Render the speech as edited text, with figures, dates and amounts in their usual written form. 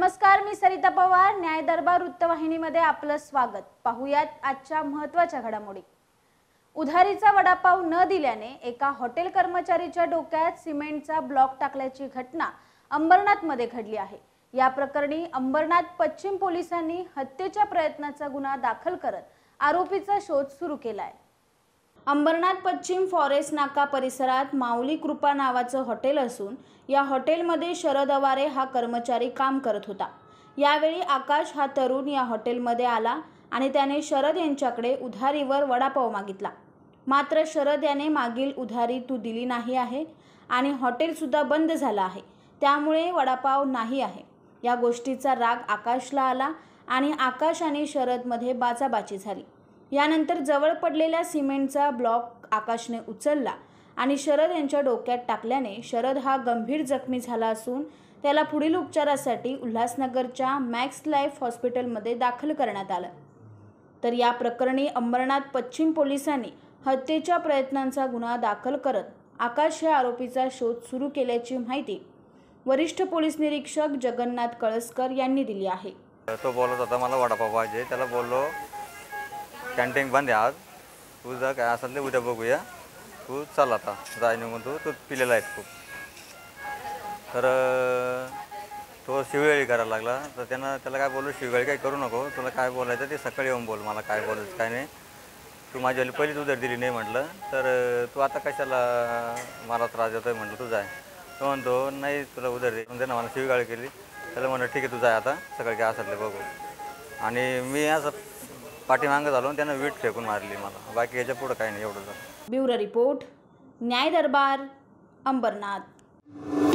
नमस्कार, मी सरिता पवार. न्याय दरबार वृत्तवाहिनीमध्ये आपलं स्वागत. पाहूयात आजच्या महत्त्वाच्या घडामोडी. उधारीचा वडापाव न दिल्याने एका हॉटेल कर्मचारीच्या डोक्यात सिमेंटचा ब्लॉक टाकल्याची घटना अंबरनाथमध्ये घडली आहे. या प्रकरणी अंबरनाथ पश्चिम पोलिसांनी हत्येच्या प्रयत्नाचा गुन्हा दाखल करत आरोपीचा शोध सुरू केला आहे. अंबरनाथ पश्चिम फॉरेस्ट नाका परिसरात माऊली कृपा नावाचं हॉटेल असून या हॉटेलमध्ये शरद अवारे हा कर्मचारी काम करत होता. यावेळी आकाश हा तरुण या हॉटेलमध्ये आला आणि त्याने शरद यांच्याकडे उधारीवर वडापाव मागितला. मात्र शरद याने मागील उधारी तू दिली नाही आहे आणि हॉटेलसुद्धा बंद झालं आहे, त्यामुळे वडापाव नाही आहे. या गोष्टीचा राग आकाशला आला आणि आकाश आणि शरदमध्ये बाचाबाची झाली. यानंतर जवळ पडलेल्या सिमेंटचा ब्लॉक आकाशने उचलला आणि शरद यांच्या डोक्यात टाकल्याने शरद हा गंभीर जखमी झाला असून त्याला पुढील उपचारासाठी उल्हासनगरच्या मॅक्स लाईफ हॉस्पिटलमध्ये दाखल करण्यात आलं. तर या प्रकरणी अंबरनाथ पश्चिम पोलिसांनी हत्येच्या प्रयत्नांचा गुन्हा दाखल करत आकाश या आरोपीचा शोध सुरू केल्याची माहिती वरिष्ठ पोलीस निरीक्षक जगन्नाथ कळसकर यांनी दिली आहे. तो बोलत होता मला वडापाव पाहिजे. त्याला बोललो कॅन्टीन बंद आहे आज, तुझं काय असेल ते उद्या बघूया, तू चल आता जाय निघून, तू पिलेला आहेस खूप. तर तो शिवगाळी करायला लागला. तर त्याला काय बोललो, शिवगाळी काही करू नको, तुला काय बोलायचं ते सकाळी येऊन बोल, मला काय बोलायचं काय नाही. तू माझ्यावाली पहिलीच उधार दिली नाही म्हटलं, तर तू आता कशाला मला त्रास देतोय म्हटलं, तू जाय. तो म्हणतो नाही तुला उधार दे. त्यानं मला शिवगाळी केली. त्याला म्हणलं ठीक आहे तू जाय आता, सकाळी काय असेल ते बघू. आणि मी असं पाठीमागं झालो आणि त्यानं वीट फेकून मारली मला. बाकी याच्या पुढं काही नाही एवढं. ब्युरो रिपोर्ट, न्याय दरबार, अंबरनाथ.